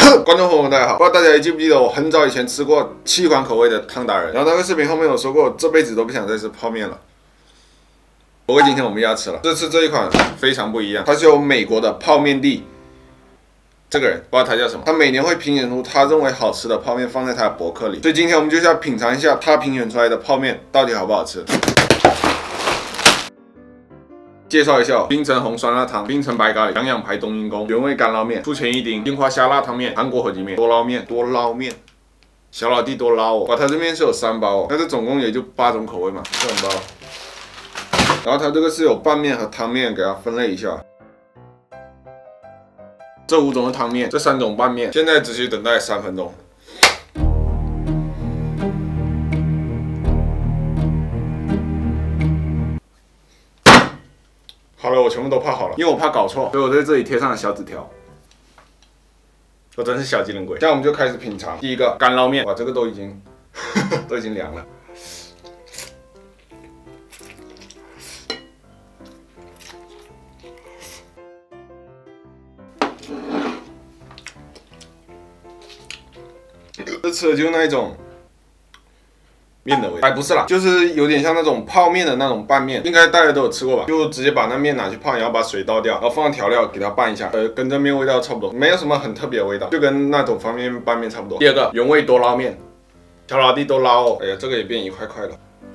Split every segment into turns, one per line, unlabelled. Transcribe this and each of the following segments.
观众朋友们，大家好！不知道大家还记不记得我很早以前吃过7款口味的汤达人，然后那个视频后面有说过，这辈子都不想再吃泡面了。不过今天我们要吃了，这次这一款非常不一样，它是由美国的泡面帝这个人，不知道他叫什么，他每年会评选出他认为好吃的泡面放在他的博客里，所以今天我们就是要品尝一下他评选出来的泡面到底好不好吃。介绍一下冰城红酸辣汤、冰城白咖喱、羊排冬阴功、原味干捞面、出前一丁、樱花虾辣汤面、韩国火鸡面、多捞面、小老弟多捞哦。哇，它这边是有3包哦，但是总共也就8种口味嘛，2包。然后它这个是有拌面和汤面，给它分类一下。这5种的汤面，这3种拌面，现在只需等待3分钟。好了，我全部都泡好了，因为我怕搞错，所以我在这里贴上了小纸条。我真是小机灵鬼。现在我们就开始品尝第一个干捞面，哇，这个都已经都已经凉了。这吃的就是那一种面的味道，哎，不是啦，就是有点像那种泡面的那种拌面，应该大家都有吃过吧？就直接把那面拿去泡，然后把水倒掉，然后放上调料给它拌一下，跟这面味道差不多，没有什么很特别的味道，就跟那种方便面拌面差不多。第二个原味多捞面，小老弟多捞哦，哎呀，这个也变1块块了。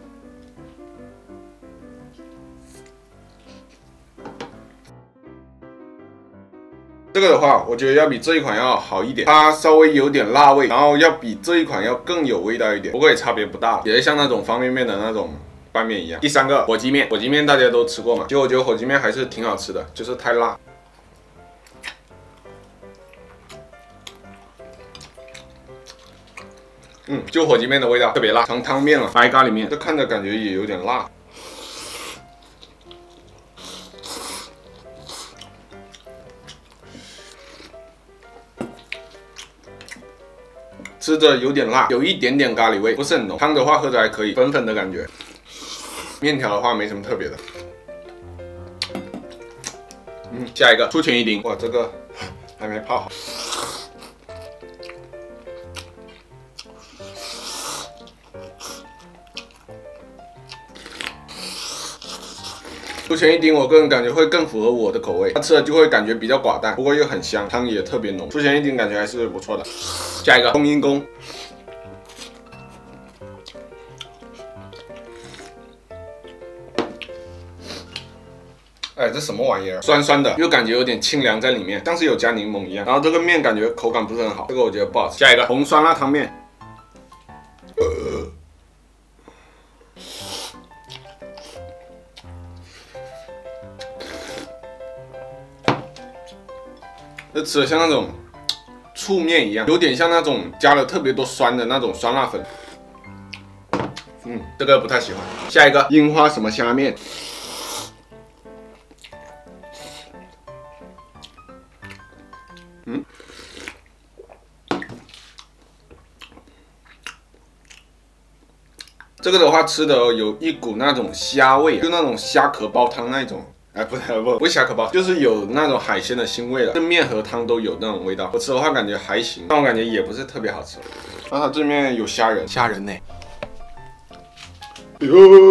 这个的话，我觉得要比这一款要好一点，它稍微有点辣味，然后要比这一款要更有味道一点，不过也差别不大，也是像那种方便面的那种拌面一样。第3个火鸡面，火鸡面大家都吃过嘛，就我觉得火鸡面还是挺好吃的，就是太辣。就火鸡面的味道特别辣，成汤面了。白咖喱面，这看着感觉也有点辣。吃着有点辣，有一点点咖喱味，不是很浓。汤的话喝着还可以，粉粉的感觉。面条的话没什么特别的。下一个出前一丁，哇，这个还没泡好。出前一丁，我个人感觉会更符合我的口味，它吃了就会感觉比较寡淡，不过又很香，汤也特别浓。出前一丁感觉还是不错的。下一个冬阴功，哎，这什么玩意儿？酸酸的，又感觉有点清凉在里面，像是有加柠檬一样。然后这个面感觉口感不是很好，这个我觉得不好吃。下一个红酸辣汤面。这吃的像那种醋面一样，有点像那种加了特别多酸的那种酸辣粉。这个不太喜欢。下一个樱花什么虾面。这个的话吃的有一股那种虾味，就那种虾壳煲汤那种。哎，不是虾壳包，就是有那种海鲜的腥味了。这面和汤都有那种味道。我吃的话感觉还行，但我感觉也不是特别好吃。然后它这里面有虾仁呢。哟，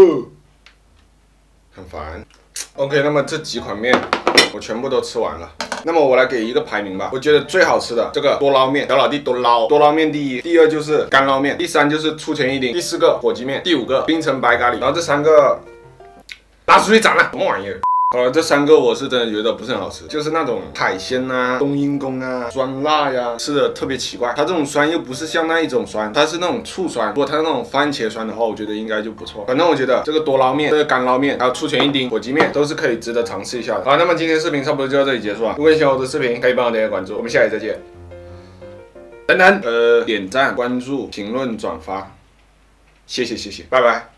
很烦。OK， 那么这几款面我全部都吃完了。那么我来给一个排名吧。我觉得最好吃的这个多捞面，小老弟多捞面第1，第2就是干捞面，第3就是出前一丁，第4个火鸡面，第5个冰城白咖喱。然后这3个拿出去斩了，什么玩意儿？这3个我是真的觉得不是很好吃，就是那种海鲜啊、冬阴功啊、酸辣呀，吃的特别奇怪。它这种酸又不是像那一种酸，它是那种醋酸。如果它是那种番茄酸的话，我觉得应该就不错。反正我觉得这个多捞面、这个干捞面，还有出前一丁、火鸡面都是可以值得尝试一下的。好，那么今天视频差不多就到这里结束了。如果你喜欢我的视频，可以帮我点个关注，我们下期再见。点赞、关注、评论、转发，谢谢，拜拜。